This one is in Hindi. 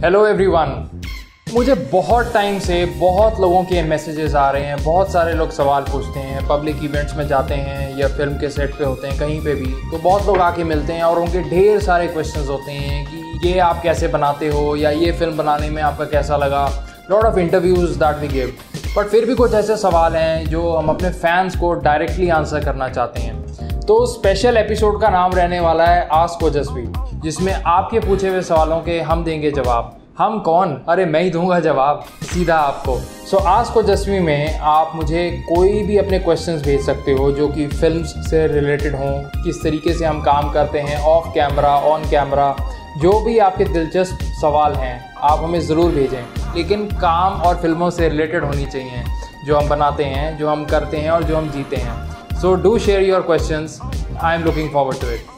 Hello everyone. मुझे बहुत टाइम से बहुत लोगों के मैसेजेस आ रहे हैं, बहुत सारे लोग सवाल पूछते हैं, पब्लिक इवेंट्स में जाते हैं या फिल्म के सेट पे होते हैं, कहीं पे भी, तो बहुत लोग आके मिलते हैं और उनके ढेर सारे क्वेश्चंस होते हैं कि ये आप कैसे बनाते हो या ये फिल्म बनाने में आपका कैसा लगा। Lot of interviews that we give, but फिर भी कुछ ऐसे सवाल हैं जो हम अपने फैंस को डायरेक्टली आंसर करना चाहते हैं। तो स्पेशल एपिसोड का नाम रहने वाला है आस्क ओजस्वी, जिसमें आपके पूछे हुए सवालों के हम देंगे जवाब। हम कौन? अरे मैं ही दूंगा जवाब सीधा आपको। सो आस्क ओजस्वी में आप मुझे कोई भी अपने क्वेश्चंस भेज सकते हो जो कि फिल्म्स से रिलेटेड हों, किस तरीके से हम काम करते हैं ऑफ कैमरा, ऑन कैमरा, जो भी आपके दिलचस्प सवाल हैं आप हमें ज़रूर भेजें, लेकिन काम और फिल्मों से रिलेटेड होनी चाहिए, जो हम बनाते हैं, जो हम करते हैं और जो हम जीते हैं। So do share your questions. I am looking forward to it.